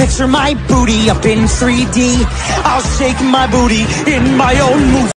Picture my booty up in 3D. I'll shake my booty in my own movie.